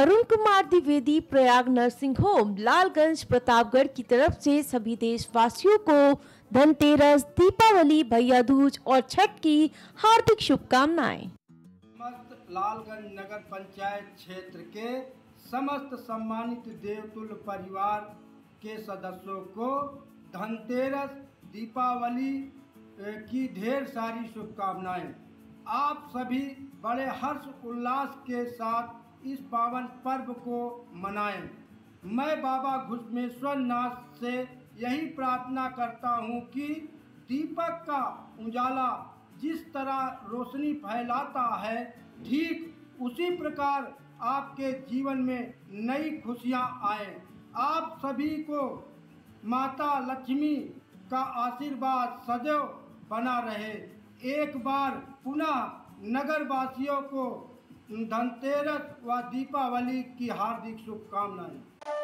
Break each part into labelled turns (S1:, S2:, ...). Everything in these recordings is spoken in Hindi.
S1: अरुण कुमार द्विवेदी प्रयाग नर्सिंग होम लालगंज प्रतापगढ़ की तरफ से सभी देशवासियों को धनतेरस, दीपावली, भैया दूज और छठ की हार्दिक शुभकामनाएं।
S2: समस्त लालगंज नगर पंचायत क्षेत्र के समस्त सम्मानित देवतुल्य परिवार के सदस्यों को धनतेरस, दीपावली की ढेर सारी शुभकामनाएं। आप सभी बड़े हर्ष उल्लास के साथ इस पावन पर्व को मनाएं। मैं बाबा घुसमेश्वर नाथ से यही प्रार्थना करता हूं कि दीपक का उजाला जिस तरह रोशनी फैलाता है, ठीक उसी प्रकार आपके जीवन में नई खुशियां आए। आप सभी को माता लक्ष्मी का आशीर्वाद सदैव बना रहे। एक बार पुनः नगर वासियों को धनतेरस व दीपावली की हार्दिक शुभकामनाएं।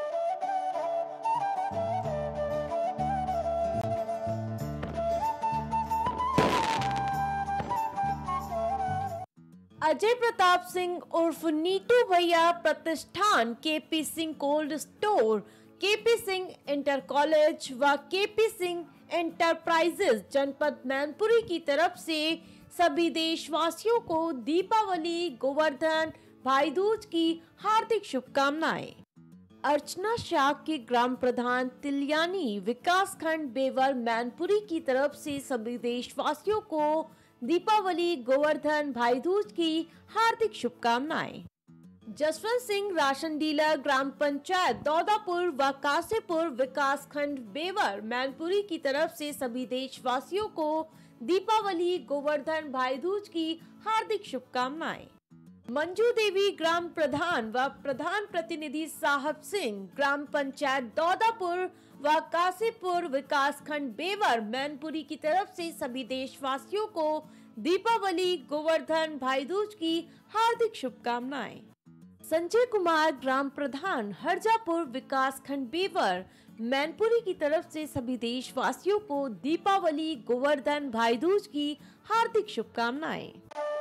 S1: अजय प्रताप सिंह उर्फ नीटू भैया प्रतिष्ठान KP Singh cold store, KP Singh inter college व केपी सिंह एंटरप्राइजेज जनपद मैनपुरी की तरफ से सभी देशवासियों को दीपावली, गोवर्धन, भाई दूज की हार्दिक शुभकामनाएं। अर्चना शाह के ग्राम प्रधान तिलियानी विकास खंड बेवर मैनपुरी की तरफ से सभी देशवासियों को दीपावली, गोवर्धन, भाई दूज की हार्दिक शुभकामनाएं। जसवंत सिंह राशन डीलर ग्राम पंचायत दौदापुर व कासेपुर विकास खंड बेवर मैनपुरी की तरफ से सभी देशवासियों को दीपावली, गोवर्धन, भाई दूज की हार्दिक शुभकामनाएं। मंजू देवी ग्राम प्रधान व प्रधान प्रतिनिधि साहब सिंह ग्राम पंचायत दौदापुर व कासेपुर विकास खंड बेवर मैनपुरी की तरफ से सभी देशवासियों को दीपावली, गोवर्धन, भाई दूज की हार्दिक शुभकामनाएं। संजय कुमार ग्राम प्रधान हरजापुर विकास खंड बेवर मैनपुरी की तरफ से सभी देशवासियों को दीपावली, गोवर्धन, भाई दूज की हार्दिक शुभकामनाएं।